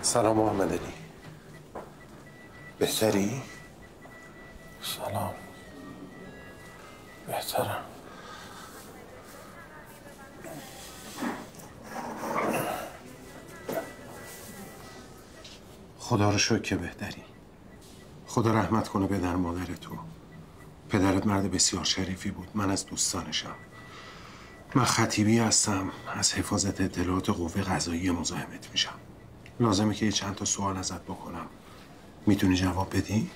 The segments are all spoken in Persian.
سلام محمد علی. بهتری؟ سلام. بهترم. خدا رو شکر که بهتری. خدا رحمت کنه پدر مادر تو. پدرت مرد بسیار شریفی بود. من از دوستانشم. من خطیبی هستم. از حفاظت اطلاعات قوه قضاییه مزاحمت میشم. لازمه که یه چند تا سوال ازت بکنم. میتونی جواب بدی؟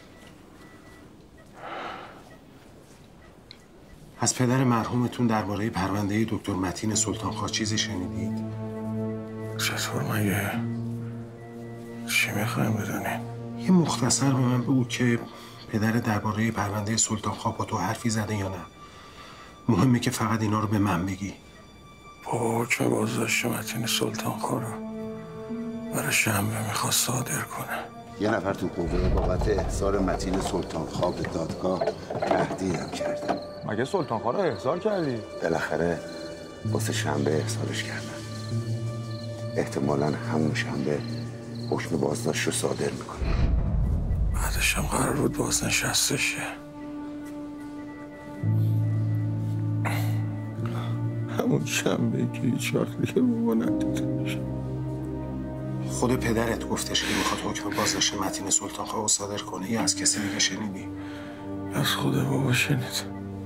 از پدر مرحومتون درباره پرونده دکتر متین سلطانخوا چیزی شنیدید؟ چطور مگه؟ چی میخوایم بدونین؟ یه مختصر به من بگو که پدر درباره پرونده سلطانخوا با تو حرفی زده یا نه؟ مهمه که فقط اینا رو به من بگی. بابا حکم بازداشت متین سلطانخوا رو برای شنبه میخواست صادر کنه. یه نفر تو قوه بابت احضار متین سلطانخوا به دادگاه تهدیدم کرده. مگه سلطانخوا رو احضار کردی؟ بالاخره واسه شنبه احضارش کردم. احتمالاً همون شنبه حکم بازداشت رو صادر میکنه. بعدش هم قرار بود بازنشسته شه. همون شنبه که هیچ وقت دیگه بابا ندیده میشه. خود پدرت گفتش که میخواد حکم بازداشت متین سلطانخوا رو صادر کنه یا از کسی دیگه شنیدی؟ از خود بابا شنید.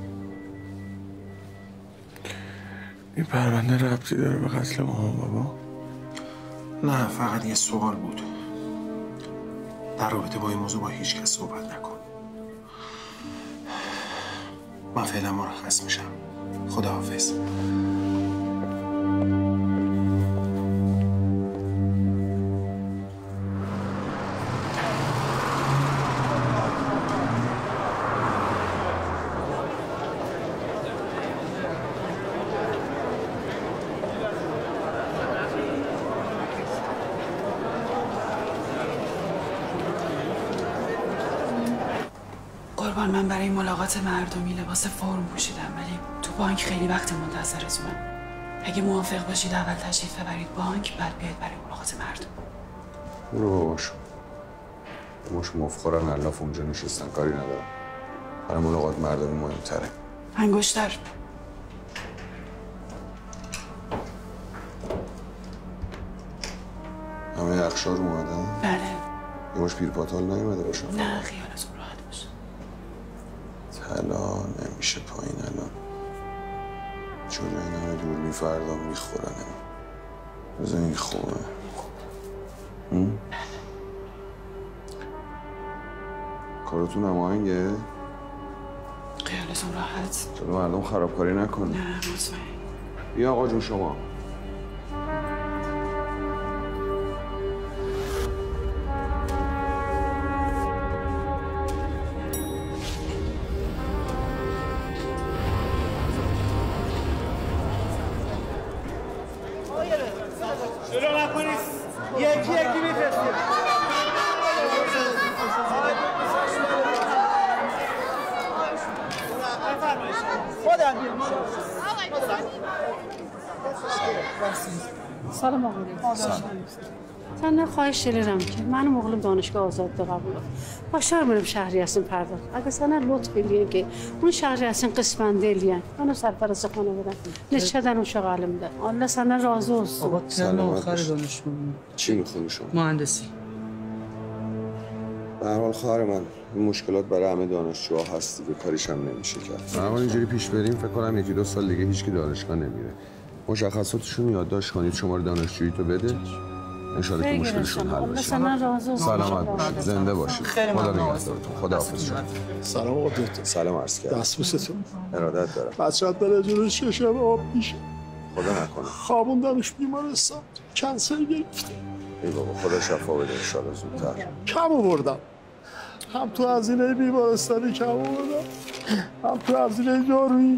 این پرونده ربطی داره به قتل مامان بابا؟ نه، فقط یه سوال بود. در رابطه با این موضوع با هیچ کس صحبت نکن. من فعلا مرخص میشم. خداحافظ. قربان، من برای ملاقات مردمی لباس فرم پوشیدم، ولی تو بانک خیلی وقت منتظرتونم. اگه موافق باشید اول تشریف ببرید بانک، بعد بیاید برای ملاقات مردم. برو باباشو. باباشو مفخورن الاف اونجا نشستن، کاری ندارم. برای ملاقات مردمی مهمتره. انگشتر. همه اخشار اومدن؟ بله. یه مش پیرپاتال نیومده باشن؟ نه خیالتون راحت باشه. طلا نمیشه پایین الان. چون این همه دور فردا میخورن. بذار این خوبه. کارتون هماهنگه؟ خیالتون راحت. چرا مردم خرابکاری نکنه؟ نه مطمئن. بیا آقا جون شما. شروع نکنید. یکی میفرستید. خودم سلام آقا. تنها خواهش دلم که من مقلم دانشگاه آزاد قبول با شهر میرم شهری هستیم پرداخت. اگه سنا لطف بگیرین که اون شهری هستین قسمت دلیان منو سرپرست خانه بدن نشدن و شغال میدن. الله سنا راضی است. آقا ترم آخر دانشگاه. چی میخونی شما؟ مهندسی. به هر حال خواهر من این مشکلات برای همه دانشجوها هست دیگه، کاریش هم نمیشه کرد. اما اینجوری پیش بریم فکر کنم یکی دو سال دیگه هیچ کی دانشگاه نمیره. مشخصاتشون یادداشت کنید، شماره دانشجویی تو بده. انشالله که مشکلشون حل بشه. سلامت باشید، زنده باشید. خدا نگهدارتون. خداحافظ. سلام آقا دکتر. سلام عرض کردم. دستبوستون. ارادت دارم. بچه‌ات بره جلو چشم آب میشه. خدا نکنه. خوابوندمش بیمارستان. کنسر گرفته. ای بابا خدا شفا بده ان شاءالله زودتر. کم آوردم. هم تو هزینه بیمارستانی کم آوردم. هم تو هزینه دارویی.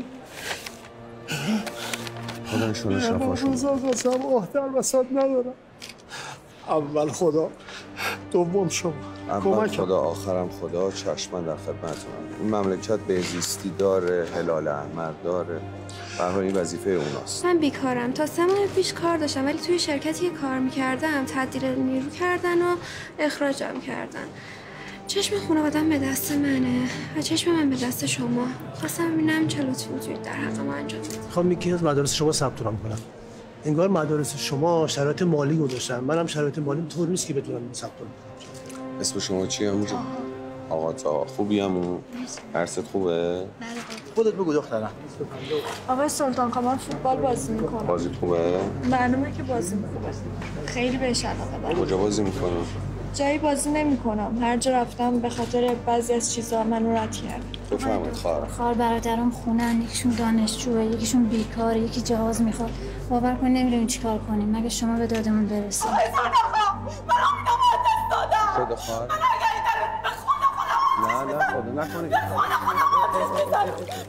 خدا ان شاءالله شفاش بده. واسم محتر وسط ندارم. اول خدا دوم شما. اول خدا آخرم خدا. چشم، من در خدمتتونم. این مملکت بهزیستی داره، هلال احمر داره، برای این وظیفه اوناست. من بیکارم. تا 3 ماه پیش کار داشتم ولی توی شرکتی که کار میکردم تعدیل نیرو کردن و اخراجم کردن. چشم خانواده‌ام به دست منه و چشم من به دست شما. خواستم ببینم چه لطفی میتونید در حق ما انجام بدید. میخوام یکی از مدارس شما ثبت نام کنم. انگار مدارس شما شرایط مالی گذاشتن. منم شرایط مالی طور نیست که بتونم ثبت نام کنم. اسم شما چیه همونجا؟ آقا تا خوبی همون؟ درست خوبه؟ خودت بگو دخترم. آقای سلطان خان فوتبال بازی میکنم. بازی خوبه؟ معلومه که بازی خوبه. خیلی بهش علاقه دارم. کجا بازی میکنی؟ جایی بازی نمیکنم. هر جا رفتم به خاطر بعضی از چیزها منو رد کردن. بفرمایید خواهرم. خواهر برادرام خونن، یکیشون دانشجوه، یکیشون بیکاره، یکی جواز میخواد. باور کن نمیدونیم چیکار کنیم مگه شما به دادمون برسید. آقای سلطان خان، من امینا مهندس دادم. خدا خواهر. من اگر این به خدا نه خدا نکنید. به خدا آتش بزنم.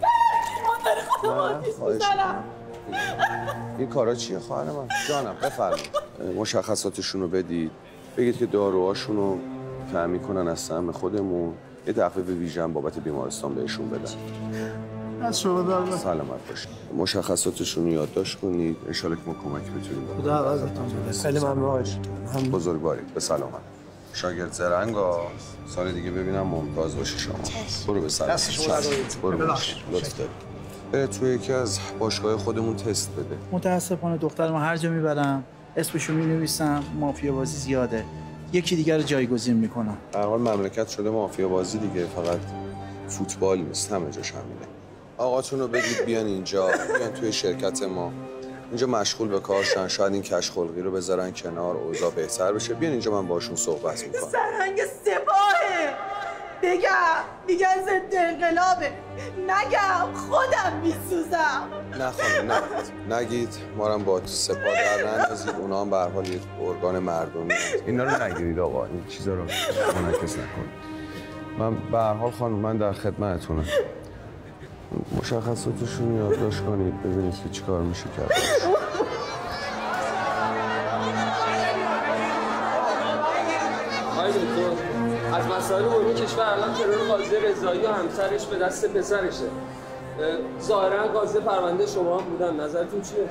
من خدا آتش بزنم. این کارا چیه خواهر من؟ جانم بفرمایید. مشخصاتشون رو بدید. بگید که داروهاشون رو تامین کنن از سهم خودمون. یه دفعه به ویژن بابت بیمارستان بهشون بدن. از شما دارم. سلامت باشید. مشخصاتشون رو یادداشت کنید. ان شاءالله که ما کمک بتونیم. خدا عوضتون بده. خیلی ممنون. بزرگوارید. به سلامت. شاگرد زرنگا سال دیگه ببینم ممتاز باشی شما. برو به سلامت. برو لطف داری. بره توی یکی از باشگاه خودمون تست بده. متاسفانه دخترم هر جا میبرم اسمشو مینویسم مافیا بازی زیاده. یکی دیگر رو جایگزین میکنم. در حال مملکت شده مافیا بازی دیگه، فقط فوتبال نیست، همه جاش همینه. آقاتون رو بگید بیان اینجا، بیان توی شرکت ما. اینجا مشغول به کارشن، شاید این کش خلقی رو بذارن کنار، اوضاع بهتر بشه. بیان اینجا من باشون صحبت میکنم. سرهنگ سپاهه. میگن ضد انقلابه. نگم خودم میسوزم. نه خانم نگید. ما هم با سپاه در نندازید. اونا هم به هر حال یک ارگان مردمی. اینا رو نگیرید آقا. این چیزا رو منعکس نکنید. من به هر حال خانم من در خدمتتونم. مشخصاتشون یادداشت کنید ببینید که چیکار میشه کرد. آقای دکتر، از مسائل مهم کشور الان ترور قاضی رضایی و همسرش به دست پسرشه. ظاهرا قاضی پرونده شما هم بودن. نظرتون چیه؟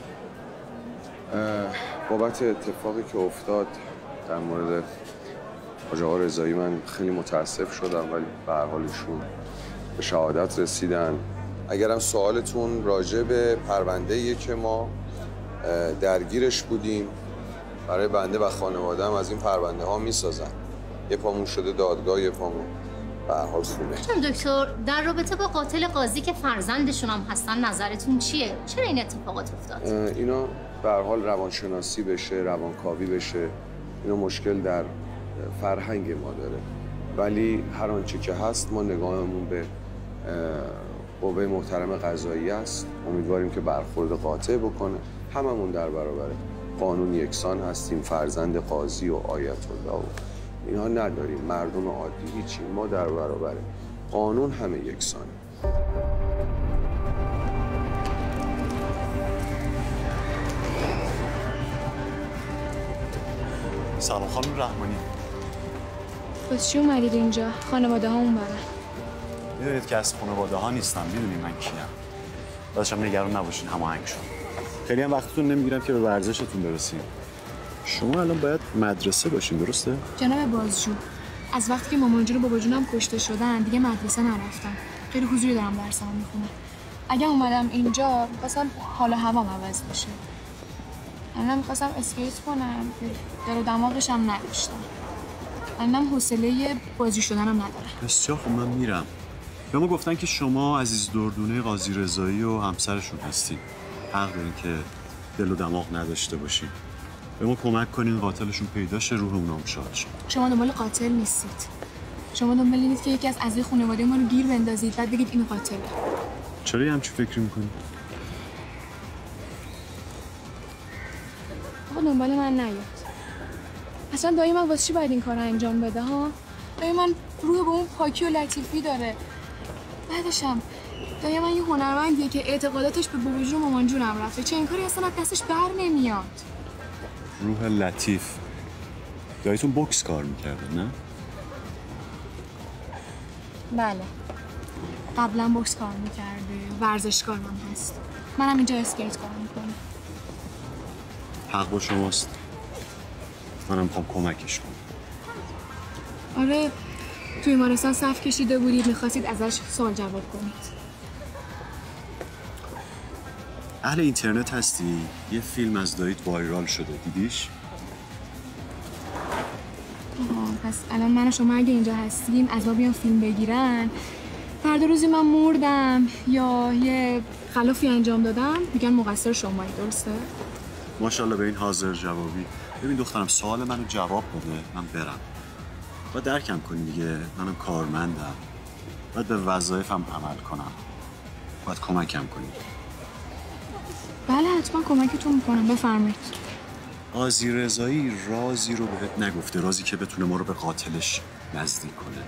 بابت اتفاقی که افتاد در مورد آقا رضایی من خیلی متاسف شدم، ولی به هر حال ایشون به شهادت رسیدن. اگرم سوالتون راجع به پرونده‌ایه که ما درگیرش بودیم، برای بنده و خانواده‌ام از این پرونده ها میسازن. یه پامون شده دادگاه، یه پامون به هر حال خونه. دکتر در رابطه با قاتل قاضی که فرزندشون هم هستن نظرتون چیه؟ چرا این اتفاقات افتاد؟ اینا به هر حال روانشناسی بشه، روانکاوی بشه. اینا مشکل در فرهنگ ما داره. ولی هر آنچه که هست ما نگاهمون به قوه محترم قضاییه است. امیدواریم که برخورد قاطع بکنه. هممون در برابر قانون یکسان هستیم. فرزند قاضی و آیت الله و اینها نداریم. مردم عادی هیچی. ما در برابر قانون همه یکسانیم. سلام خانم رحمانی. بس چی اومدید اینجا؟ خانواده ها اون برن. میدونید که از خانواده ها نیستم. میدونید من کیم. داشتم نگران نباشین هماهنگ شد. خیلی هم وقتتون نمیگیرم که به ورزشتون برسیم. شما الان باید مدرسه باشین درسته؟ جناب بازجو، از وقتی که مامان جون و بابا جونم کشته شدن دیگه مدرسه نرفتم. خیلی حضوری دارم درسام میخونم. اگه اومدم اینجا می‌خواستم حال هوام عوض بشه. الان می‌خواستم اسکیت کنم که دل و دماغش هم نداشتم. الانم حوصله بازی شدنم ندارم. بسیار خوب من میرم. به ما گفتن که شما عزیز دردونه قاضی رضایی و همسرشون هستین. حق دارین که دل و دماغ نداشته باشین. به ما کمک کنین قاتلشون پیدا شه، روح اونام شاد شه. شما دنبال قاتل نیستید. شما دنبال اینید که یکی از اعضای خانواده ما رو گیر بندازید بعد بگید اینو قاتله. چرا یه همچین فکری میکنید؟ آقا دنبال من نیاد. اصلا دایی من واسه چی باید این کار رو انجام بده ها؟ دایی من روح به اون پاکی و لطیفی داره. بعدشم دایی من یه هنرمندیه که اعتقاداتش به بابا جون و مامان جونم رفته. چه این کاری اصلا از دستش بر نمیاد. روح لطیف. داییتون بوکس کار میکرده نه؟ بله. قبلا بوکس کار میکرده. ورزشکار هم هست. منم اینجا اسکیت کار میکنم. حق با شماست. منم میخوام کمکش کنم. آره، توی بیمارستان صف کشیده بودید، میخواستید ازش سوال جواب کنید. اهل اینترنت هستی؟ یه فیلم از داییت وایرال شده، دیدیش؟ پس الان من و شما اگه اینجا هستیم از ما بیان فیلم بگیرن، فردا روزی من مردم یا یه خلافی انجام دادم میگن مقصر شمایی، درسته؟ ماشاءالله به این حاضر جوابی. ببین دخترم، سوال منو جواب بده، من برم. باید درکم کنی دیگه، منم کارمندم. باید به وظایفم عمل کنم. باید کمکم کنی. بله حتما کمکتون میکنم، بفرمایید. قاضی رضایی رازی رو بهت نگفته، رازی که بتونه ما رو به قاتلش نزدیک کنه.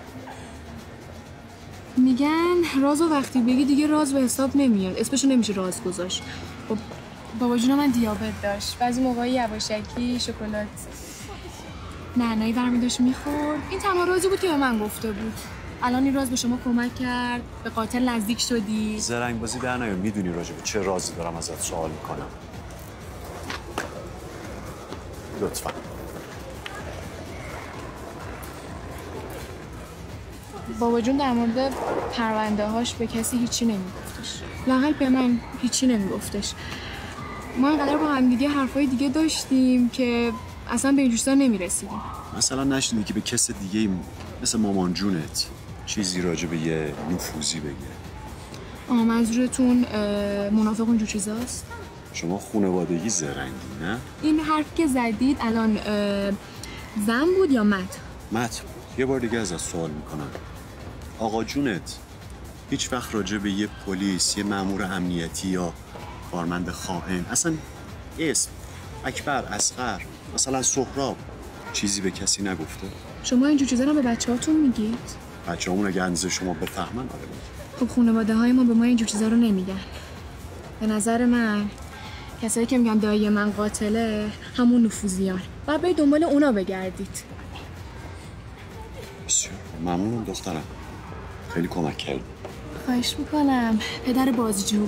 میگن رازو وقتی بگی دیگه راز به حساب نمیاد، اسمشو نمیشه راز گذاشت. خب بابا جون من دیابت داشت، بعضی موقعی یواشکی شکلات نعنایی برمی داشت میخورد. این تنها رازی بود که به من گفته بود. الان این راز به شما کمک کرد، به قاتل نزدیک شدی. زرنگ بازی در نیار، میدونی راجع به چه رازی دارم ازت سوال میکنم. لطفا. بابا جون در مورد پرونده هاش به کسی هیچی نمیگفتش. لااقل به من هیچی نمیگفتش. ما اینقدر با هم دیگه حرفای دیگه داشتیم که اصلا به این جوستا نمیرسیدیم. مثلا نشنیدی که به کس دیگه مثل مامان جونت چیزی راجع به یه نفوذی بگه؟ منظورتون منافق اونجور چیزاست؟ شما خانوادگی زرنگی نه؟ این حرف که زدید الان زن بود یا مت؟ مت. یه بار دیگه ازت سوال میکنم. آقا جونت هیچ وقت راجع به یه پلیس، یه مأمور امنیتی یا کارمند خائن، اصلا اسم اکبر، اصغر، مثلا سهراب، چیزی به کسی نگفته؟ شما اینجور چیزا رو به بچه‌هاتون میگید؟ بچه‌هامون اگه اندازه شما بفهمن آره. خب خانواده‌های ما به ما اینجور چیزا رو نمیگن. به نظر من کسایی که میگن دایی من قاتله همون نفوذیان. باید برید دنبال اونا بگردید. بسیار ممنونم دخترم. خیلی کمک کردی. خواهش میکنم. پدر بازجو.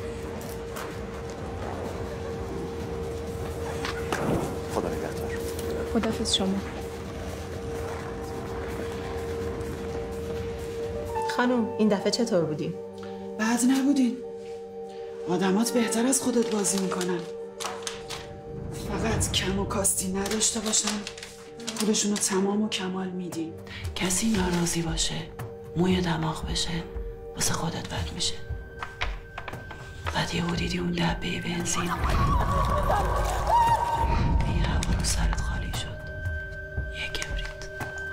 خدا نگهدار. خداحافظ شما. خانم این دفعه چطور بودیم؟ بد نبودین. آدمات بهتر از خودت بازی میکنن. فقط کم و کاستی نداشته باشن، خودشونو تمام و کمال میدین. کسی ناراضی باشه، موی دماغ بشه، واسه خودت بد میشه. بعد یهو دیدی اون دبه بنزین این هوا رو سرت خالی شد. یه کبریت.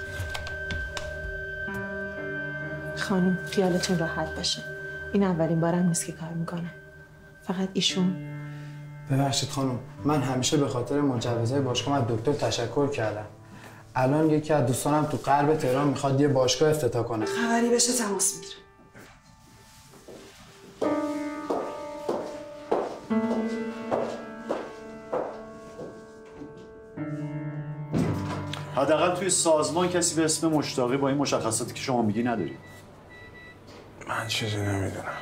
خانم خیالتون راحت باشه. این اولین بارم نیست که کار میکنم. فقط ایشون. ببخشید خانم، من همیشه به خاطر مجوزهای باشگاه از دکتر تشکر کردم. الان یکی از دوستانم تو غرب تهران میخواد یه باشگاه افتتاح کنه. خبری بشه تماس میگیره. حداقل توی سازمان کسی به اسم مشتاقی با این مشخصاتی که شما میگی نداری. من چیزی نمیدونم.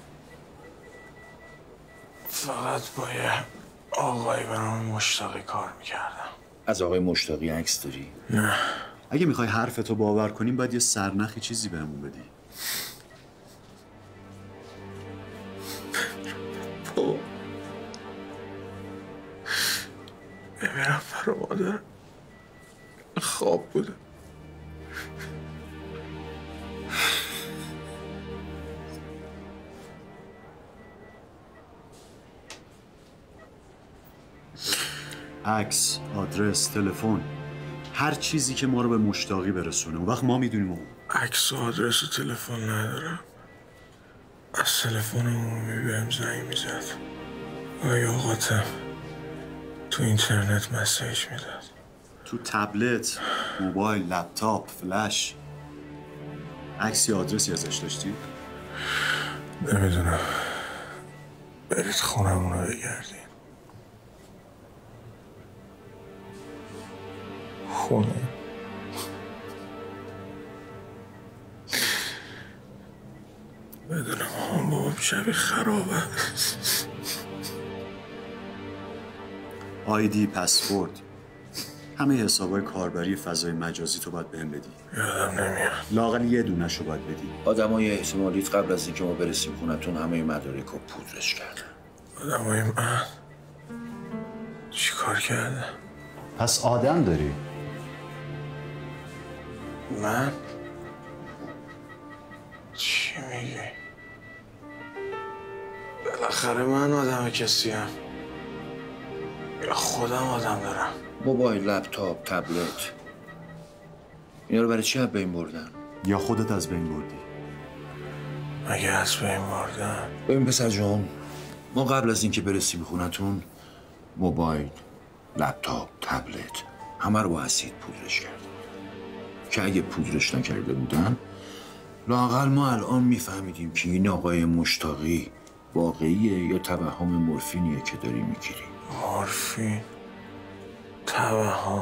فقط با یه آقایی به نام مشتاقی کار میکردم. از آقای مشتاقی عکس داری؟ نه. اگه میخوای حرفتو باور کنیم باید یه سرنخی چیزی بهمون بدی. ببینم برا مادر خواب بوده. عکس، آدرس، تلفن، هر چیزی که ما رو به مشتاقی برسونه. اون وقت ما میدونیم اون. عکس و آدرس و تلفن ندارم. از تلفن عمومی بهم زنگ میزد. آیا آقاتم تو اینترنت مسیج میداد. تو تبلت، موبایل، لپتاپ، فلش، عکسی آدرسی ازش داشتی؟ نمیدونم. برید خونمون رو بگردین. خونه. بدون مامان بابام شبیه خرابه. آیدی، پسورد، همه حسابای کاربری فضای مجازی تو باید بهم بدی. یادم نمیاد. لااقل یه دونه‌شو باید بدی. آدمای احتمالیت قبل از اینکه ما برسیم خونتون همه مدارک رو پودرش کردن. آدمای من چی کار کردن؟ پس آدم داری؟ من؟ چی میگی؟ بالاخره من آدم کسیم یا خودم آدم دارم؟ موبایل، لپتاپ، تبلت، اینا رو برای چی از بین بردن؟ یا خودت از بین بردی؟ مگه از بین بردن؟ ببین پسر جان، ما قبل از اینکه برسیم خونتون موبایل، لپتاپ، تبلت همه رو با اسید پودرش کردن که اگه پودرش نکرده بودن لااقل ما الان میفهمیدیم که این آقای مشتاقی واقعیه یا توهم مورفینیه که داری میگیری. مورفین، توهم،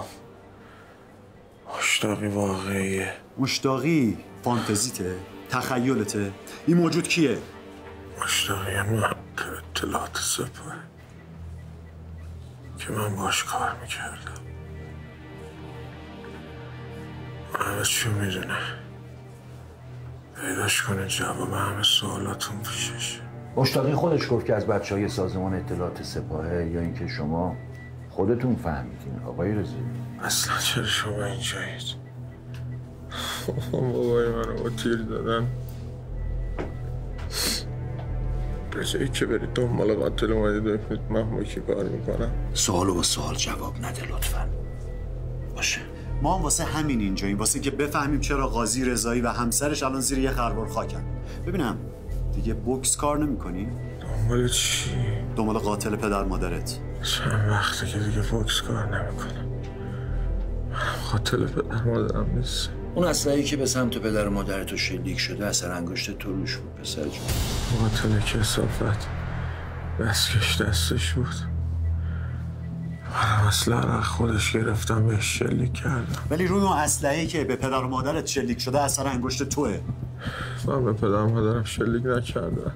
مشتاقی واقعیه. مشتاقی فانتزیته؟ تخیلته؟ این موجود کیه؟ مشتاقی من اطلاعات سپاه که من باش کار میکردم. همه چی میدونه. پیداش کنه جواب همه سوالاتون پیشش. مشتاقی خودش گفت که از بچهای سازمان اطلاعات سپاهه یا اینکه شما خودتون فهمیدین آقای رضایی؟ اصلا چرا شما اینجایید؟ بابای منو با تیر دادن. به جایی که برید دنبال قاتل اومدید ببینید من با کی کار میکنم. سوالو با سوال جواب نده لطفا. باشه. ما هم واسه همین اینجاییم، واسه که بفهمیم چرا قاضی رضایی و همسرش الان زیر یه خروار خاکن. ببینم دیگه بوکس کار نمی‌کنی؟ دنبال چی؟ دنبال قاتل پدر مادرت. چند وقته که دیگه بوکس کار نمی‌کنم. قاتل پدر مادرم نیست. اون اسلحه‌ای که به سمت پدر و مادرت شلیک شده اثر انگشت تو روش بود پسر جون. قاتل کثافت دستکش دستش بود. من اسلحه رو خودش گرفتم بهش شلیک کردم. ولی روی اون اسلحه‌ای که به پدر و مادرت شلیک شده اثر انگشت توئه. من به پدر و مادرم شلیک نکردم.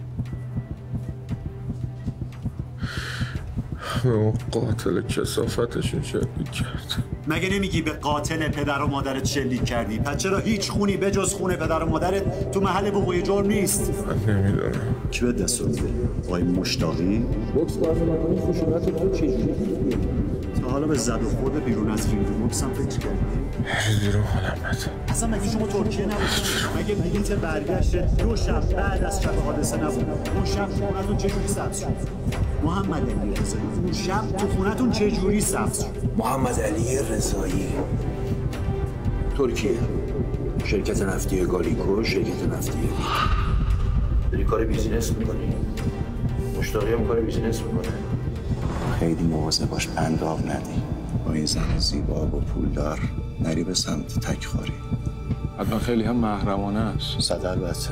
به اون قاتل کثافتشون شلیک کرد. مگه نمیگی به قاتل پدر و مادرت شلیک کردی؟ پس چرا هیچ خونی به جز خون پدر و مادرت تو محل وقوع جرم نیست؟ من نمیدونم. کی به دست رو میده؟ آقای مشتاقی؟ بوکس کار نکنی خشونت رو چجوری؟ تا حالا به زد و خورد بیرون از رینگ بوکس هم فکر کردی؟ بیرون حالم بده. اصلا مگه شما ترکیه نبودید؟ مگه بلیت برگشت 2 شب بعد از شب حادثه نبود؟ اون شب تو خونتون چجوری سبز شد؟ محمد علی رضایی اون شب تو خونتون چجوری سبز شد؟ محمد علی رضایی ترکیه، شرکت نفتی گالیکو، شرکت نفتی داری کار بیزینس میکنی؟ مشتاقی هم کار بیزینس میکنه. خیلی مواظب باش پنداب ندی. با این زن زیبا و پولدار نری به سمت تکخواری. حتما خیلی هم محرمانه است. 100 البته.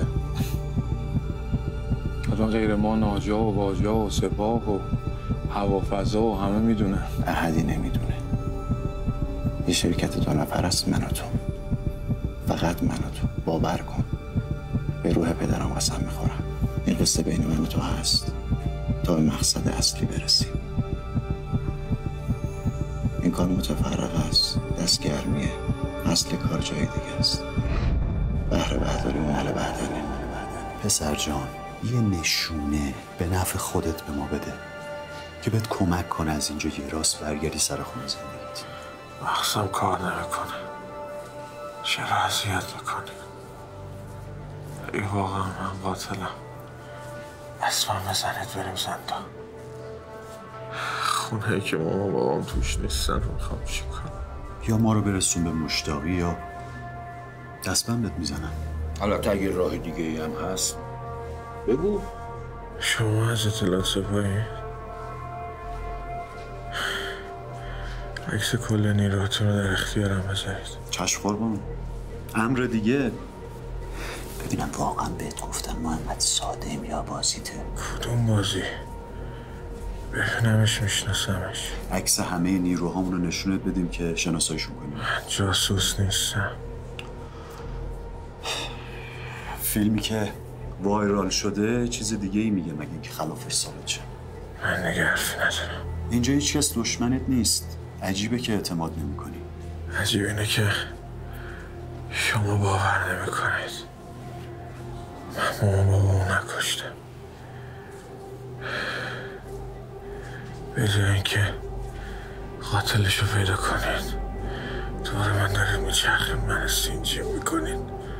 حتما غیر ما ناجا و واجا و سپاه و هوافضا و همه میدونه. احدی نمیدونه. یه شرکت 2 نفر است، من و تو. فقط من و تو. باور کن. به روح پدرم قسم میخورم. این قصه بین من و تو هست تا به مقصد اصلی برسیم. این کار متفرق است، دستگرمیه. اصل کار جای دیگه است. بهره برداری و مال برداری. پسر جان، یه نشونه به نفع خودت به ما بده که بهت کمک کنه از اینجا یه راست برگردی سر خونه زندگیت. مغزم کار نمیکنه. چرا اذیت میکنی؟ ای واقعا من قاتلم. اسمم بزنید بریم زندان. خونه‌ای که مامان بابام توش نیستن رو میخوام چی کنم؟ یا ما رو برسون به مشتاقی یا دستبندت میزنم. البته اگه راه دیگه ای هم هست بگو. شما از اطلاعات سپاهی؟ عکس کل نیروهاتون رو در اختیارم بذارید. چشم قربان. امر دیگه. ببینم واقعا بهت گفتم محمد ساده ایم یا بازیته؟ کدوم بازی؟ ببینمش میشناسمش. عکس همه نیروهامون رو نشونت بدیم که شناساییشون کنیم. جاسوس نیستم. فیلمی که وایرال شده چیز دیگه ای میگه مگه اینکه خلافش ثابت شه. من دیگه حرفی ندارم. اینجا هیچ کس دشمنت نیست. عجیبه که اعتماد نمی‌کنی. عجیب اینه که شما باور نمی‌کنید. من بابامو نکشتم. به جای اینکه قاتلش رو پیدا کنید دوباره من دارید میچرخید من سینجی میکنید.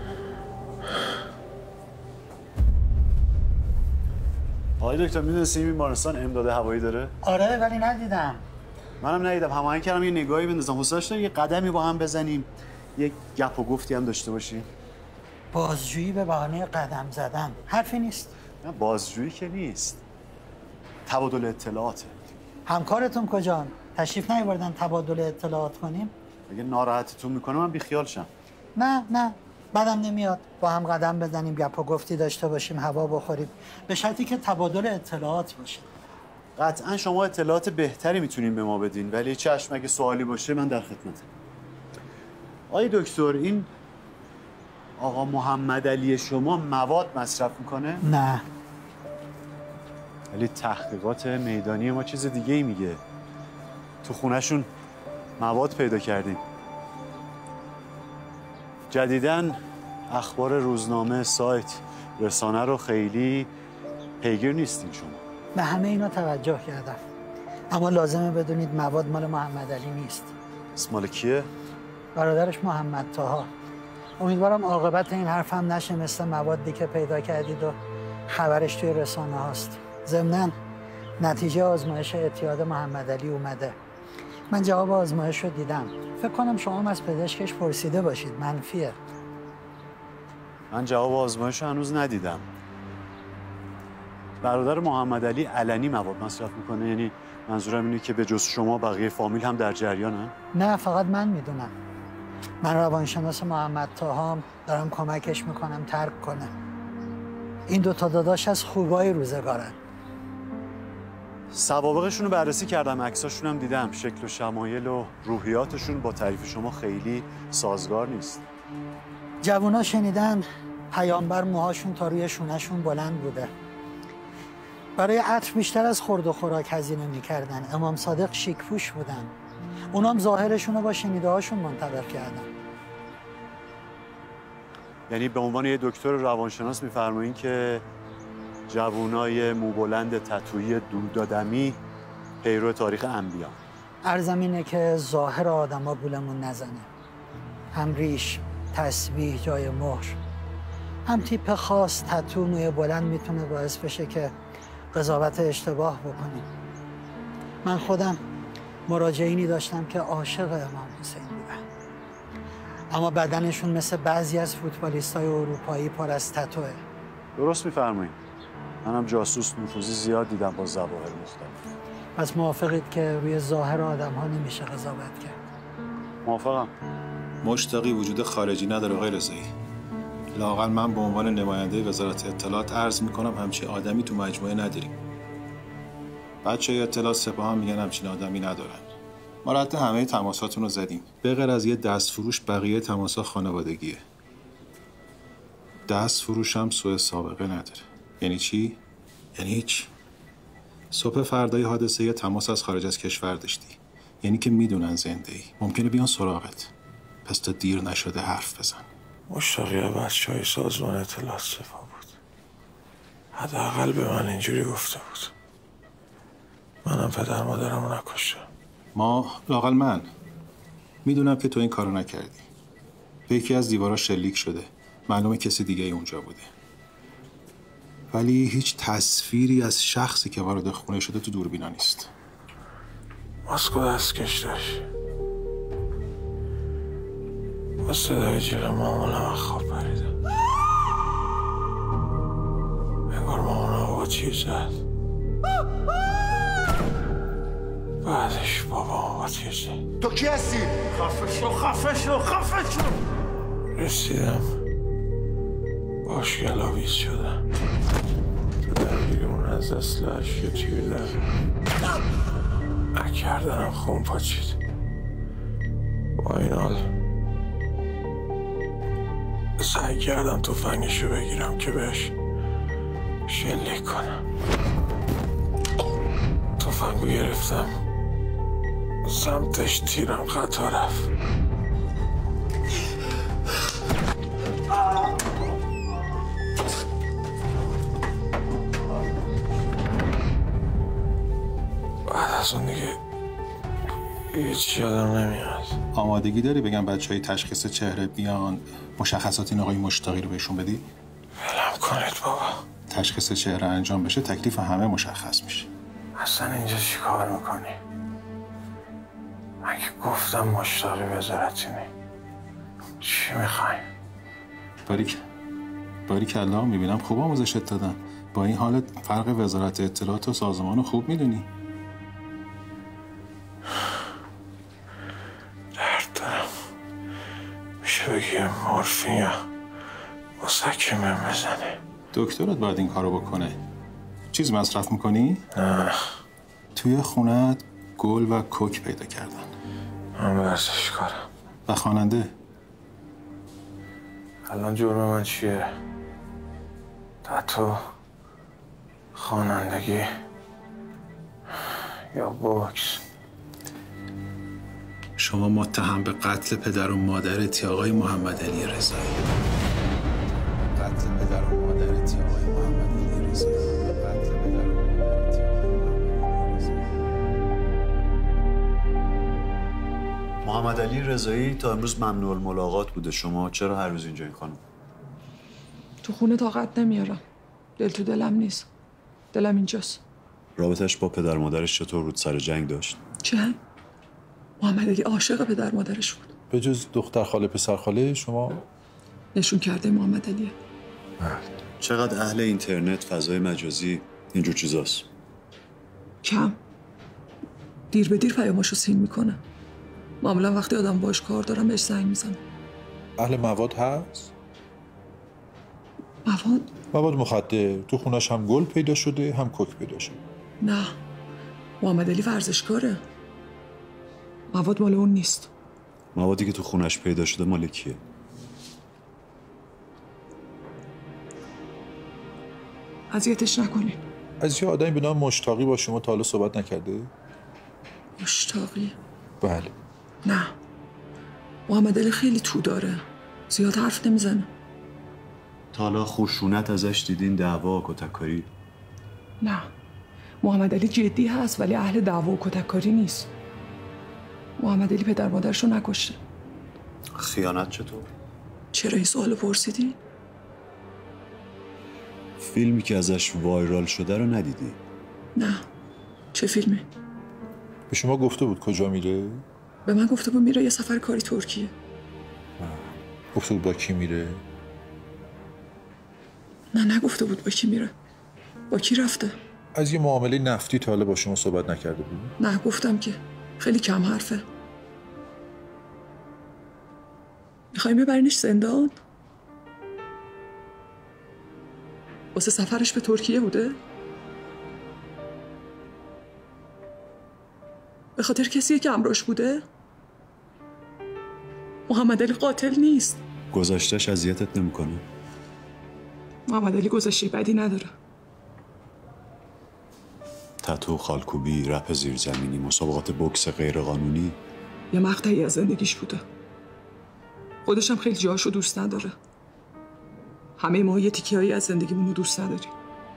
آقای دکتر میدونستی این بیمارستان امداد هوایی داره؟ آره ولی ندیدم. منم ندیدم. هماهنگ کردم یه نگاهی بندازم. حوصله‌اش داری یه قدمی با هم بزنیم، یه گپ و گفتی هم داشته باشیم. بازجویی به بهانه قدم زدن حرفی نیست. نه بازجویی که نیست، تبادل اطلاعاته. همکارتون کجان؟ تشریف نیاوردن تبادل اطلاعات کنیم؟ اگه ناراحتتون میکنه من بیخیال شم. نه بدم نمیاد با هم قدم بزنیم، گپ و گفتی داشته باشیم، هوا بخوریم، به شرطی که تبادل اطلاعات باشه. قطعا شما اطلاعات بهتری میتونین به ما بدین، ولی چشم اگه سوالی باشه من در خدمتم. آقای دکتر این آقا محمد علی شما مواد مصرف میکنه؟ نه. ولی تحقیقات میدانی ما چیز دیگه ای میگه. تو خونهشون مواد پیدا کردیم. جدیداً اخبار روزنامه، سایت، رسانه رو خیلی پیگیر نیستین شما. به همه اینا توجه کردم، اما لازمه بدونید مواد مال محمد علی نیست. اسم مال کیه؟ برادرش محمد طاها. امیدوارم عاقبت این حرفم نشه مثل موادی که پیدا کردید و خبرش توی رسانه هاست. ضمناً نتیجه آزمایش اعتیاد محمد علی اومده. من جواب آزمایش رو دیدم. فکر کنم شما هم از پزشکش پرسیده باشید، منفیه. من جواب آزمایش رو هنوز ندیدم. برادر محمد علی علنی مواد مصرف میکنه؟ یعنی منظورم اینه که به جز شما بقیه فامیل هم در جریانن؟ نه فقط من میدونم. من روانشناس محمد طاهام، دارم کمکش میکنم ترک کنه. این دو تا داداش از خوبای روزگارن. سوابقشون رو بررسی کردم، عکساشون هم دیدم. شکل و شمایل و روحیاتشون با تعریف شما خیلی سازگار نیست. جوونا شنیدن پیامبر موهاشون تا روی شونهشون بلند بوده. برای عطر بیشتر از خورد و خوراک هزینه میکردن. امام صادق شیک‌پوش بودن. اونام ظاهرشون رو با شنیده هاشون منطبق کردن. یعنی به عنوان یه دکتر روانشناس میفرمایین که جوونای موبلند تتویی دودادمی پیرو تاریخ انبیا. عرضم اینه که ظاهر آدما گولمون نزنه. هم ریش، تسبیح جای مهر، هم تیپ خاص تتو موی بلند میتونه باعث بشه که قضاوت اشتباه بکنیم. من خودم مراجعینی داشتم که عاشق امام حسین بودن، اما بدنشون مثل بعضی از فوتبالیستای اروپایی پر از تتوه. درست میفرمایید. منم جاسوس نفوذی زیاد دیدم با ظواهر مختلف. پس موافقید که روی ظاهر آدم ها نمیشه قضاوت کرد؟ موافقم. مشتاقی وجود خارجی نداره آقای رضایی. لااقل من به عنوان نماینده وزارت اطلاعات عرض میکنم همچین آدمی تو مجموعه نداریم. بچه‌های اطلاعات سپاه هم میگن همچین آدمی ندارن. ما رد همه تماساتون رو زدیم. به غیر از یه دستفروش بقیه تماسا خانوادگیه. دستفروش هم سوء سابقه نداره. یعنی چی؟ یعنی هیچ. صبح فردای حادثه یه تماس از خارج از کشور داشتی. یعنی که میدونن زنده ای. ممکنه بیان سراغت. پس تا دیر نشده حرف بزن. مشتاقی بچه‌های سازمان اطلاعات سپاه بود. حداقل به من اینجوری گفته بود. منم پدر مادرمو نکشتم. ما لااقل من میدونم که تو این کارو نکردی. به یکی از دیوارا شلیک شده. معلومه کسی دیگه ای اونجا بوده. ولی هیچ تصویری از شخصی که وارد خونه شده تو دوربینا نیست. ماسکو دستکش داشت. با صدای جیغ مامانم خواب پریدم. انگار مامانم با تیر زد. بعدش بابام با تیر زد. تو کی هستی؟ خفه شو. رسیدم. باش گلاویز شدم. تو بیرون از اصلش که توی در نکردنم خون پاچید. با این حال سعی کردم تفنگشو بگیرم که بهش شلیک کنم. تفنگو گرفتم، سمتش تیرم خطا رفت. بعد از اون دیگه هیچ یادم نمیاد. آمادگی داری بگم بچه‌های تشخیص چهره بیان مشخصات این آقای مشتاقی رو بهشون بدی؟ ولم کنید بابا. تشخیص چهره انجام بشه تکلیف همه مشخص میشه. اصلا اینجا چی کار میکنی؟ من که گفتم مشتاقی وزارتینی. چی میخوای؟ باریکلا میبینم خوب آموزشت دادن. با این حالت فرق وزارت اطلاعات و سازمان رو خوب میدونی. درد دارم. میشه بگی مورفین یا مسکن بهم بزنه؟ دکترت باید این کارو بکنه. چیز مصرف میکنی؟ نه. توی خونت گل و کوک پیدا کردن. من ورزشکارم. و خواننده؟ الان جرم من چیه؟ تتو، خوانندگی یا بوکس؟ شما متهم به قتل پدر و مادرتی آقای محمد علی رضایی. قتل پدر و مادرتی آقای محمد علی رضایی. قتل پدر و مادرتی آقای محمد علی رضایی. محمد علی رضایی تا امروز ممنوع الملاقات بوده. شما چرا هر روز اینجایی خانم؟ تو خونه طاقت نمیارم. دل تو دلم نیست. دلم اینجاست. رابطش با پدر مادرش چطور بود؟ سر جنگ داشت؟ جنگ؟ محمد علی عاشق پدر مادرش بود. به جز دختر خاله پسر خاله شما نشون کرده محمد علیه. چقدر اهل اینترنت، فضای مجازی اینجور چیزاست؟ کم. دیر به دیر پیاماشو سین میکنه. معمولا وقتی آدم باش کار دارم بهش زنگ میزنم. اهل مواد هست؟ مواد مخدر. تو خونش هم گل پیدا شده هم کوک پیدا شده. نه، محمد علی ورزشکاره. مواد مال اون نیست. موادی که تو خونش پیدا شده مال کیه؟ اذیتش نکنین. از یه آدمی به نام مشتاقی با شما تا حالا صحبت نکرده؟ مشتاقی؟ بله. نه، محمد علی خیلی تو داره. زیاد حرف نمیزنه. تا حالا خشونت ازش دیدین؟ دعوا، کتککاری؟ نه، محمد علی جدی هست ولی اهل دعوا و کتککاری نیست. محمد علی پدر مادرشو نکشته. خیانت چطور؟ چرا این سوالو پرسیدی؟ فیلمی که ازش وایرال شده رو ندیدی؟ نه. چه فیلمی؟ به شما گفته بود کجا میره؟ به من گفته بود میره یه سفر کاری ترکیه. گفته بود با کی میره؟ نه نگفته بود با کی میره. با کی رفته؟ از یه معامله نفتی تا حالا با شما صحبت نکرده بود؟ نه گفتم که خیلی کم حرفه. میخوایم ببرینش زندان؟ واسه سفرش به ترکیه بوده؟ به خاطر کسیه که همراهش بوده؟ محمد علی قاتل نیست. گذشته‌اش اذیتت نمیکنه؟ محمد علی گذشته بدی نداره. تتو، خالکوبی، رپ زیرزمینی، مسابقات بوکس غیرقانونی یه مقطعی از زندگیش بوده. خودش هم خیلی جاهاشو دوست نداره. همه ما یه تیکه‌ای از زندگیمون رو دوست نداریم.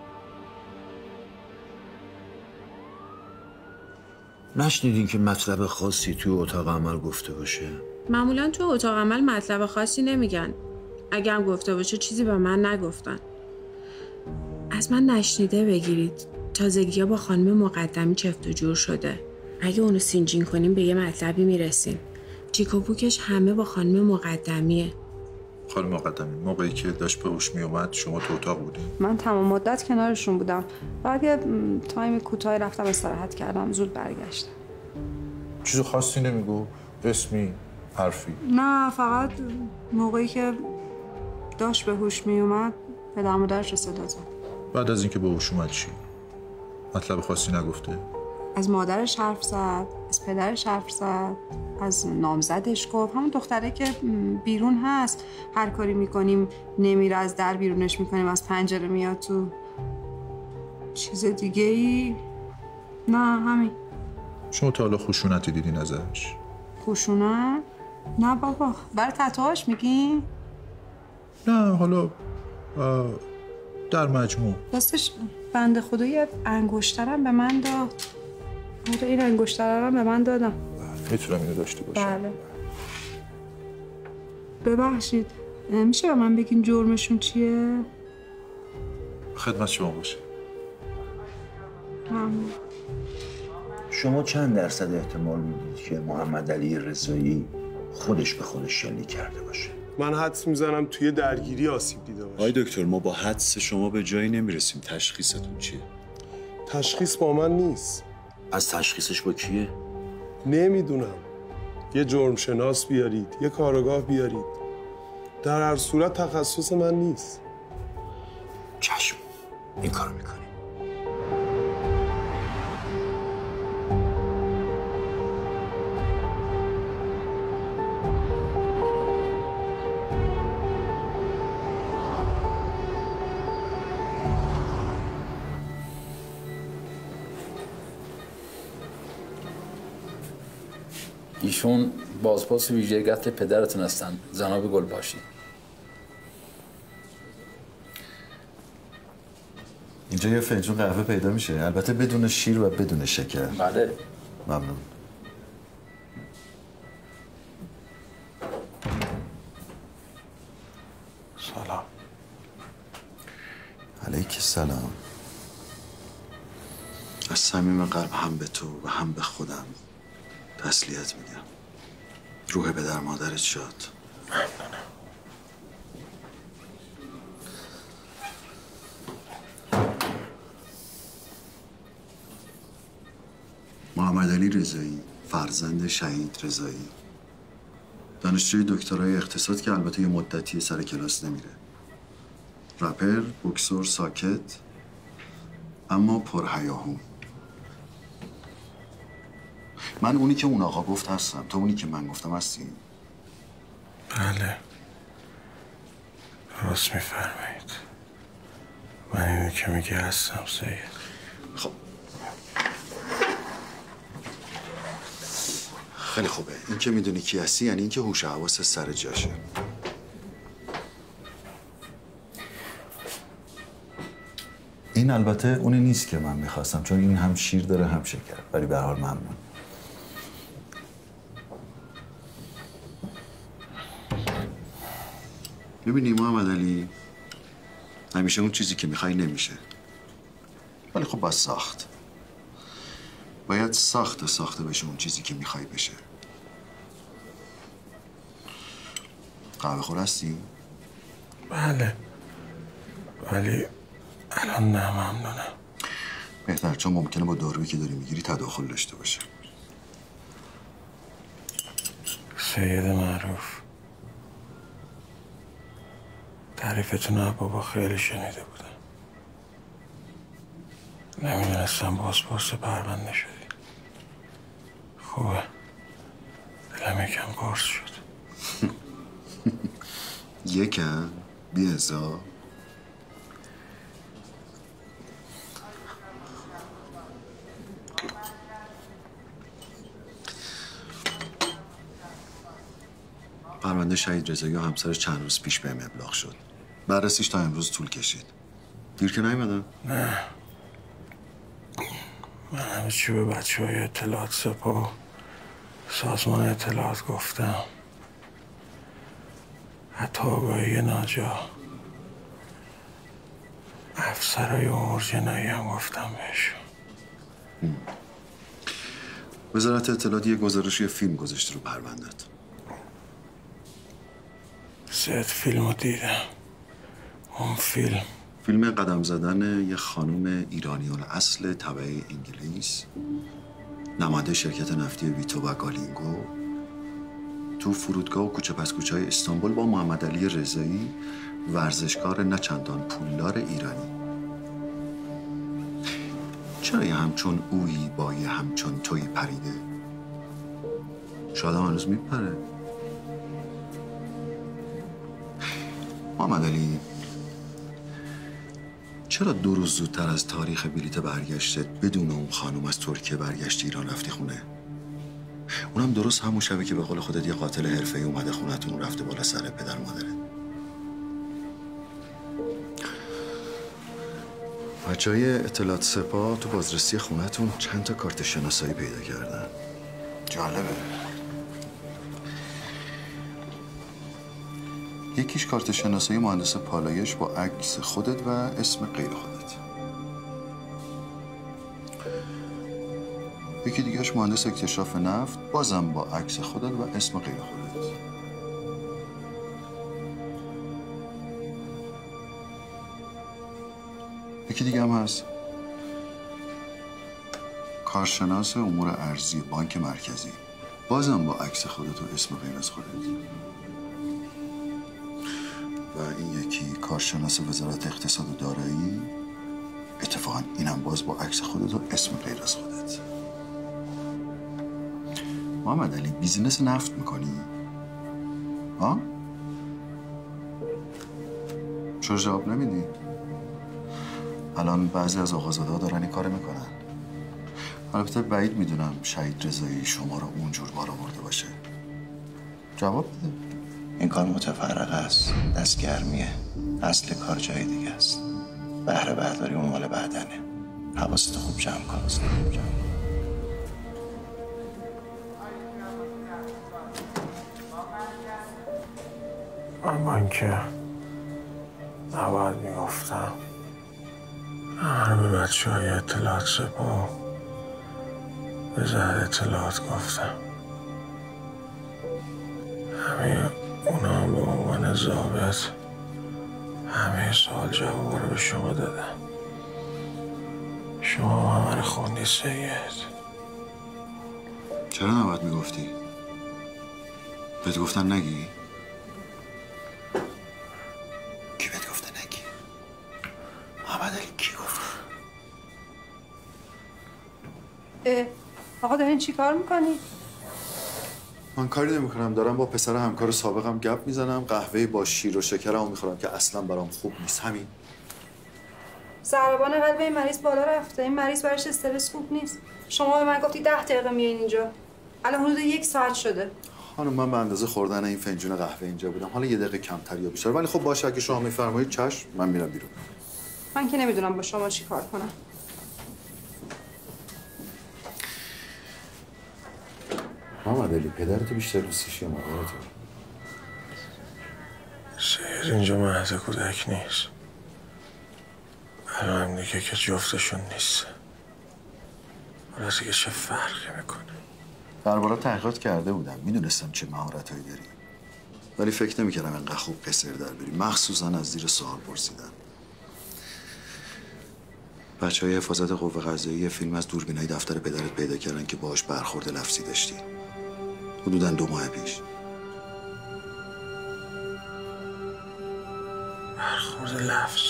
نشنیدین که مطلب خاصی توی اتاق عمل گفته باشه؟ معمولا تو اتاق عمل مطلب خاصی نمیگن. اگه هم گفته باشه چیزی به من نگفتن. از من نشنیده بگیرید. تازگی‌ها با خانم مقدمی چفت و جور شده. اگه اونو سینجین کنیم به یه مطلبی میرسیم. چیک و پوکش همه با خانم مقدمیه. خانم مقدمی موقعی که داشت به هوش میومد شما تو اتاق بودین؟ من تمام مدت کنارشون بودم. بعد یه تایم کوتاهی رفتم استراحت کردم، زود برگشتم. چیز خاصی نمیگو؟ اسمی؟ حرفی؟ نه، فقط موقعی که داشت به هوش میومد پدر مادرش رو صدا زد. بعد از اینکه به هوش اومد چی؟ مطلب خاصی نگفته؟ از مادرش حرف زد، از پدرش حرف زد، از نامزدش گفت. همون دختره که بیرون هست، هر کاری میکنیم نمیره، از در بیرونش میکنیم، از پنجره میاد تو. چیز دیگه ای؟ نه همین. شما تا حالا خشونتی دیدین ازش؟ خشونت؟ نه بابا، برای تتوهاش میگی؟ نه حالا در مجموع. راستش بنده خدا یه انگشترم به من داد. آره این انگشترم به من دادم. میتونم اینو داشته باشم؟ بله. ببخشید میشه به من بگین جرمشون چیه؟ خدمت شما باشه. ممنون. شما چند درصد احتمال میدید که محمد علی رضایی خودش به خودش شلیک کرده باشه؟ من حدس میزنم توی درگیری آسیب دیده باشه. آقای دکتر ما با حدس شما به جایی نمیرسیم. تشخیصتون چیه؟ تشخیص با من نیست. از تشخیصش با کیه؟ نمیدونم. یه جرمشناس بیارید، یه کارآگاه بیارید. در هر صورت تخصص من نیست. چشم، این کارو میکنیم. ایشون بازپرس ویژه قتل پدرتون هستن، جناب گلباشی. اینجا یه فنجون قهوه پیدا میشه، البته بدون شیر و بدون شکر. بله. ممنون. سلام. علیک السلام. از صمیم قلب هم به تو و هم به خودم تسلیت میگم. روح پدر مادرت شاد. ممنونم. محمد علی رضایی، فرزند شهید رضایی، دانشجوی دکترای اقتصاد که البته یه مدتی سر کلاس نمیره. رپر، بوکسور، ساکت اما پرهیاهو. من اونی که اون آقا گفت هستم، تو اونی که من گفتم هستی؟ بله راست میفرمایید. من اینو که میگه هستم سید. خب خیلی خوبه. این که میدونی کی هستی یعنی این که هوش و حواست سر جاشه. این البته اونی نیست که من میخواستم، چون این هم شیر داره هم شکر، ولی به هر حال ممنون. ببینی محمد علی، همیشه اون چیزی که میخوای نمیشه، ولی خب باید ساخت. باید ساخته بشه اون چیزی که میخوای بشه. قهوه خور هستی؟ بله ولی الان نه ممنونم. بهتر، چون ممکنه با دارویی که داری میگیری تداخل داشته باشه. سید معروف، تعریفتون از بابا خیلی شنیده بودم. نمیدونستم بازپرس پرونده شدی. خوبه، دلم یکم قرص شد. یکم؟ بی‌حساب؟ پرونده شهید رضایی و همسرش چند روز پیش بهم ابلاغ شد. بررسیش تا امروز طول کشید. دیر که نیومدن؟ نه، من همه چی به بچه‌های اطلاعات سپاه سازمان اطلاعات گفتم. حتی آگاهی ناجا افسرهای امور جنایی هم گفتم بهشون. وزارت اطلاعات یه گزارش یه فیلم گذاشته رو پروندت. زیاد فیلمو دیدم. اون فیلم قدم زدن یه خانم ایرانیان اصل تبع انگلیس، نماینده شرکت نفتی ویتو و گالینگو، تو فرودگاه و کوچه پس کوچه های استانبول با محمد علی رضایی، ورزشکار نه چندان پولدار ایرانی. چرا یه همچون اویی با یه همچون تویی پریده؟ شاید هم هنوز میپره. محمد علی، چرا 2 روز زودتر از تاریخ بلیت برگشتت بدون اون خانم از ترکیه برگشتی ایران رفتی خونه؟ اونم درست همون شبه که به قول خودت یه قاتل حرفه‌ای اومده خونتون و رفته بالا سر پدر مادرت. بچه‌های اطلاعات سپاه تو بازرسی خونتون چند تا کارت شناسایی پیدا کردن. جالبه. یکیش کارت شناسایی مهندس پالایش با عکس خودت و اسم غیر خودت. یکی دیگهش مهندس اکتشاف نفت بازم با عکس خودت و اسم غیر خودت. یکی دیگه هم هست، کارشناس امور ارزی بانک مرکزی بازم با عکس خودت و اسم غیر از خودت. و این یکی کارشناس وزارت اقتصاد و دارایی، اتفاقا اینم باز با عکس خودت و اسم غیر از خودت. محمد علی، بیزینس نفت میکنی؟ ها؟ چرا جواب نمیدی؟ الان بعضی از آقازاده‌ها دارن این کارو میکنن. البته بعید میدونم شهید رضایی شما رو اونجور بالا برده باشه. جواب بده. این کار متفرق است، دستگرمیه. اصل کار جای دیگه است. بهره برداری اون مال بعدنه. حواست خوب جمع کن. من که نباید میگفتم. همه بچه های اطلاعات سپاه وزارت اطلاعات گفتم. همه اونا به عنوان ضابط همه سوال جواب رو به شما دادن. شما همه رو خوندی سید. چرا نباید میگفتی؟ بهت گفتن نگی؟ کی بهت گفته نگی؟ محمد علی کی گفته؟ آقا دارین چی کار میکنی؟ من کاری نمیکنم، دارم با پسر همکار سابقم گپ میزنم. قهوه با شیر و شکرمو میخورم که اصلا برام خوب نیست. همین. ضربان قلب این مریض بالا رفته. این مریض براش استرس خوب نیست. شما به من گفتی 10 دقیقه میایین اینجا. الان حدود 1 ساعت شده. خانم، من به اندازه خوردن این فنجون قهوه اینجا بودم. حالا 1 دقیقه کمتر یا بیشتر، ولی خب باشه اگه شما میفرمایید چشم، من میرم بیرون. من که نمیدونم با شما چی کار کنم. محمد علی، پدرتو بیشتر دوستیش یا مادرتو؟ سید اینجا مهد کودک نیست. الان دیگه که جفتشون نیست. حالا دیگه چه فرقی میکنه؟ درباره تحقیقات کرده بودم، میدونستم چه مهارتایی داری، ولی فکر نمیکردم انقدر خوب قصر در بری، مخصوصا از زیر سوال پرسیدن. بچه‌های حفاظت قوه قضاییه فیلم از دوربینای دفتر پدرت پیدا کردن که باهاش برخورد لفظی داشتی. حدوداً 2 ماه پیش. برخورد لفظی؟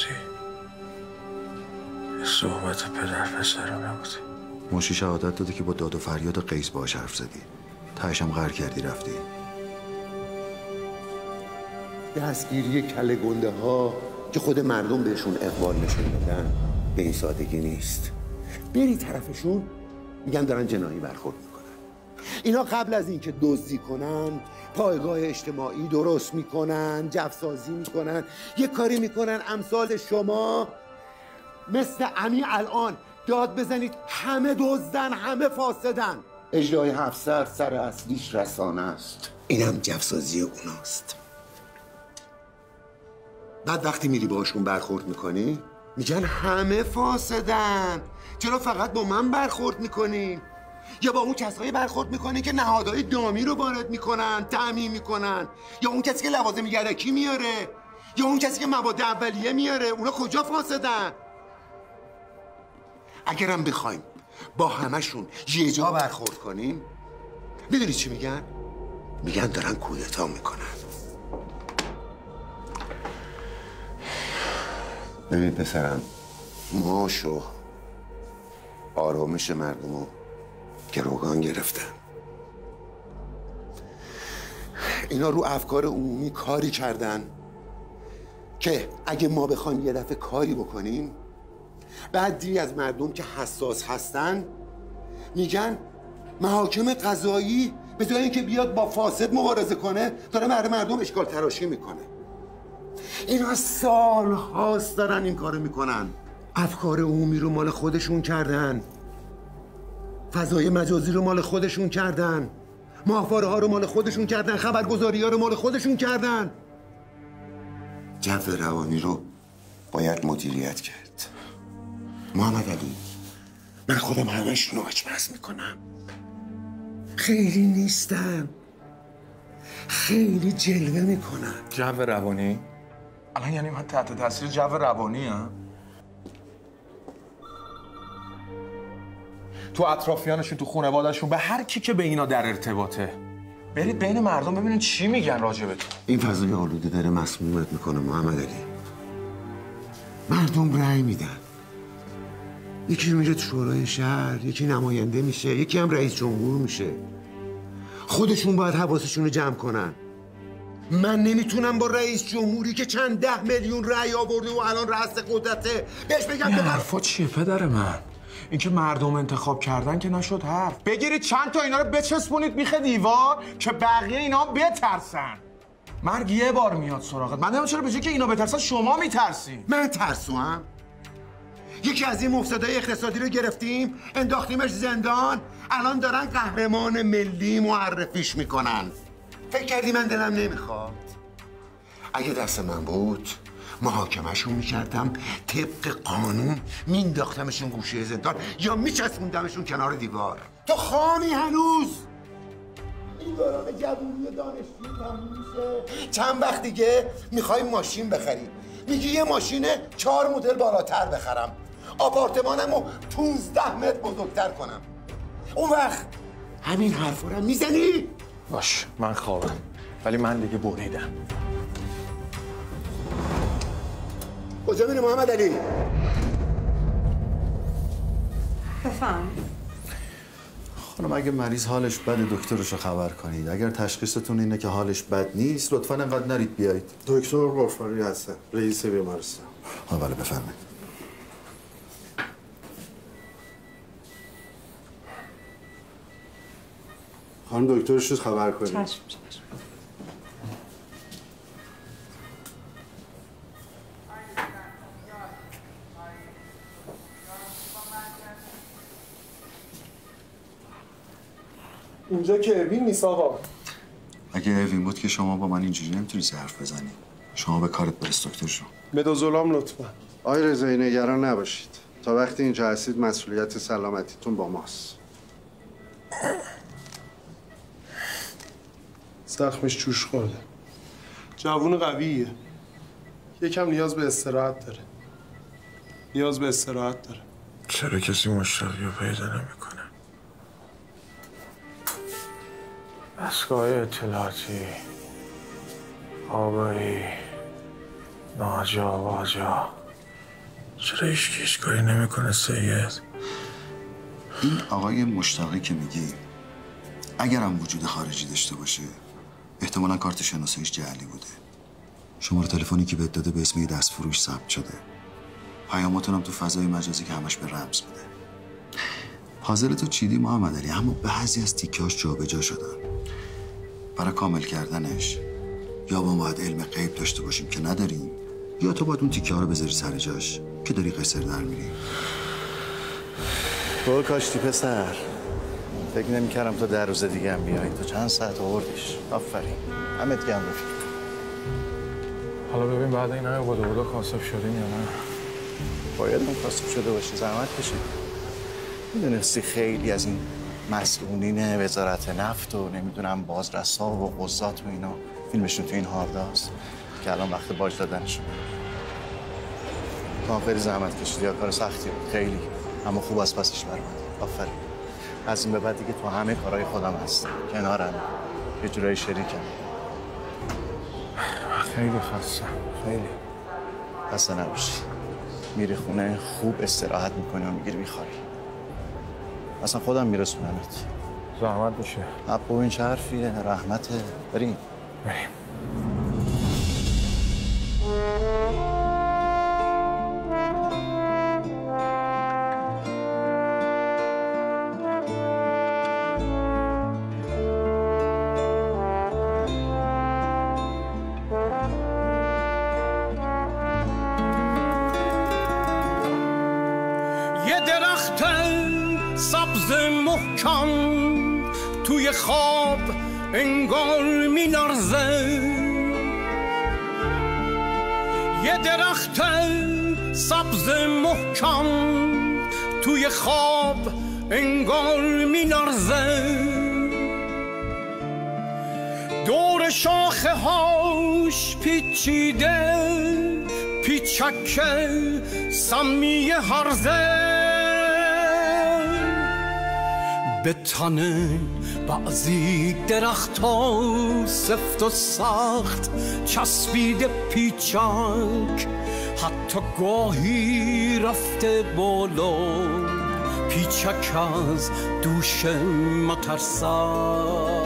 صحبت پدر پسرانه بود. موشی شهادت داده که با داد و فریاد و قیس باهاش حرف زدی. تهش هم قهر کردی رفتی. دستگیری کله گنده ها که خود مردم بهشون اقبال نشون میدن به این سادگی نیست. بری طرفشون میگن دارن جنایی برخورد میکنن. اینا قبل از اینکه دزدی کنن پایگاه اجتماعی درست میکنن، جفسازی میکنن، یه کاری میکنن امثال شما مثل امی الان داد بزنید همه دزدن، همه فاسدن. اجرای 700 سر اصلیش رسانه است. اینم جفسازی اوناست. بعد وقتی میری باشون برخورد میکنی میگن همه فاسدن. چرا فقط با من برخورد میکنین؟ یا با اون کسایی برخورد میکنین که نهادهای دامی رو وارد میکنن، تامین میکنن، یا اون کسی که لوازم یدکی میاره، یا اون کسی که مواد اولیه میاره. اونا کجا فاسدن؟ اگرم بخوایم با همشون یه جا برخورد کنیم، میدونی چی میگن؟ میگن دارن کودتا میکنن. ببین پسرم، ماشو آرامش مردم رو گروگان گرفتن. اینا رو افکار عمومی کاری کردن که اگه ما بخوایم یه دفعه کاری بکنیم، بعضی از مردم که حساس هستن میگن محاکم قضایی به جای اینکه بیاد با فاسد مبارزه کنه داره مردم اشکال تراشی میکنه. اینا سال هاست دارن این کارو میکنن. افکار عمومی رو مال خودشون کردن، فضای مجازی رو مال خودشون کردن، ماهواره ها رو مال خودشون کردن، خبرگزاری ها رو مال خودشون کردن. جو روانی رو باید مدیریت کرد. محمد علی، من خودم همه‌شون رو آچمز میکنم. خیلی نیستم، خیلی جلوه میکنم. جو روانی؟ الان یعنی من تحت تاثیر جو روانی هم؟ تو اطرافیانشون، تو خانواده‌شون، به هر کی که به اینا در ارتباطه برید بین مردم ببینید چی میگن راجبتون. این فضای آلوده داره مسمومت میکنه محمد علی. مردم رأی میدن، یکی میره تو شورای شهر، یکی نماینده میشه، یکی هم رئیس جمهور میشه. خودشون باید حواسشون رو جمع کنن. من نمیتونم با رئیس جمهوری که چند 10 میلیون رأی آورده و الان رئیس قدرته بهش بگم این حرفا چیه پدر من؟ اینکه مردم انتخاب کردن که نشد حرف. بگیرید چند تا اینا رو بچسبونید میخ دیوار که بقیه اینا بترسن. مرگ یه بار میاد سراغت. من نمیدونم چرا به جای که اینا بترسن شما میترسین. من ترسوام؟ یکی از این مفسدای اقتصادی رو گرفتیم انداختیمش زندان، الان دارن قهرمان ملی معرفیش میکنن. فکر کردی من دلم نمیخواد؟ اگه دست من بود محاکمهشون میکردم، طبق قانون مینداختمشون گوشه زندان یا میچسبوندمشون کنار دیوار. تو خامی هنوز. این دوران جوونی دانشجویی تموم میشه، چند وقت دیگه میخوای ماشین بخری، میگی یه ماشین 4 مدل بالاتر بخرم، آپارتمانمو 15 متر بزرگتر کنم. اون وقت همین حرفا رو میزنی؟ باش، من خوابم، ولی من دیگه بریدم. کجا میری محمد علی؟ بفهم. خانم اگه مریض حالش بده دکترش رو خبر کنید. اگر تشخیصتون اینه که حالش بد نیست لطفاً انقدر نرید بیایید. دکتر غفاری هستم، رئیس بیمارستان. بله بفرمایید. خانم دکترش رو خبر کنید. چشم. اینجا که اوین نیست آقا. اگه اوین بود که شما با من اینجوری نمیتونید حرف بزنی. شما به کارت برس دکتر شو. مدازولام لطفا. آقای رضایی نگران نباشید. تا وقتی اینجا هستید مسئولیت سلامتیتون با ماست. زخمش جوش خورده. جوون قویه. یکم نیاز به استراحت داره. چرا کسی مشتاقی رو پیدا نمیکنه؟ دستگاه اطلاعاتی، آگاهی، ناجا واجا، چرا هیچ کاری نمیکنه سید؟ این آقای مشتاقی که میگی اگرم وجود خارجی داشته باشه احتمالاً کارت شناساییش جعلی بوده. شماره تلفنی که بهت داده به اسم دستفروش ثبت شده. پیاماتون هم تو فضای مجازی که همش به رمز بوده. پازل تو چیدی محمد علی، اما بعضی از تیکه‌هاش جابجا شدن. برای کامل کردنش یا ما باید علم غیب داشته باشیم که نداریم، یا تو باید اون تیکه‌ها رو بذاری سر جاش که داری قصر در میری. تو کاشتی پسر. فکر نمی‌کردم تو 10 روز دیگه هم بیایی. تو چند ساعت آوردیش. آفرین. همت گرم رفیق. حالا ببین بعد این همه بودا کاسب شدیم یا نه؟ باید اون کاسب شده باشی، زحمت کشید. میدونستی خیلی از این مسئولین وزارت نفت و نمیدونم بازرسا و قضات و اینا فیلمشون تو این هارداست که الان وقت باج دادنشون. تو هم خیلی زحمت کشیدی یا کار سختی بود خیلی، اما خوب از پسش برآمدی. آفرین. از این به بعد دیگه تو همه کارهای خودم هستم، کنارم، یه جورایی شریکم. خیلی خستم، خیلی. خسته نباشی. میری خونه خوب استراحت میکنی و میگیری میخوری. اصلا خودم میرسونمت. زحمت میشه. اپو این چه حرفیه؟ رحمته. بریم. یه درخت سبز محکم توی خواب انگار می لرزه، یه درخت سبز محکم توی خواب انگار می لرزه، دور شاخه هاش پیچیده پیچک سمی هرزه، به تن بعضی درخت ها سفت و سخت چسبیده پیچک، حتی گاهی رفته بالا پیچک از دوش مترسک.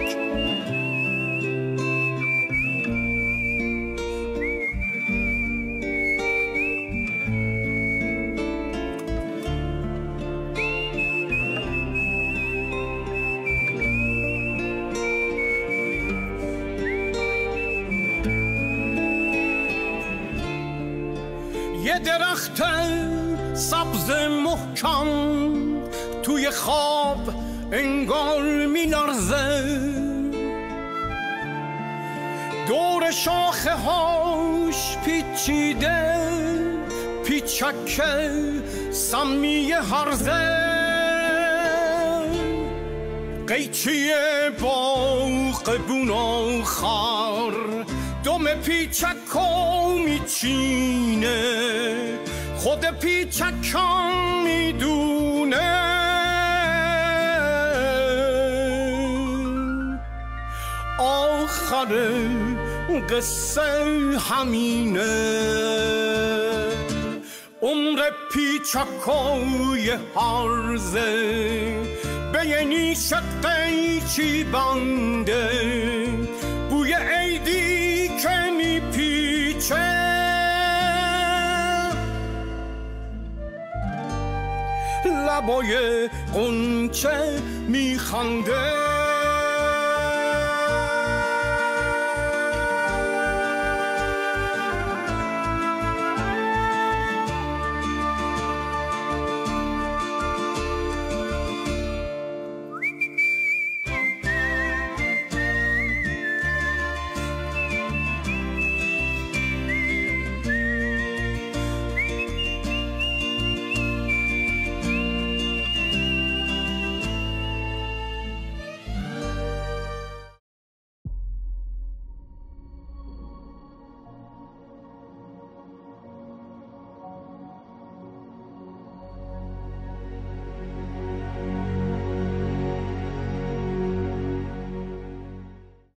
یه درخت سبز محکم توی خواب انگار می لرزه، دور شاخه هاش پیچیده پیچک سمی هرزه، قیچی باغ بون آخر دم پیچکا میچینه، خود پیچکم میدونه آخر قصه همینه، عمر پیچکای هرزه به یه نیش قیچی بنده، بوی عیدی که میپیچه لبای قنچه میخنده.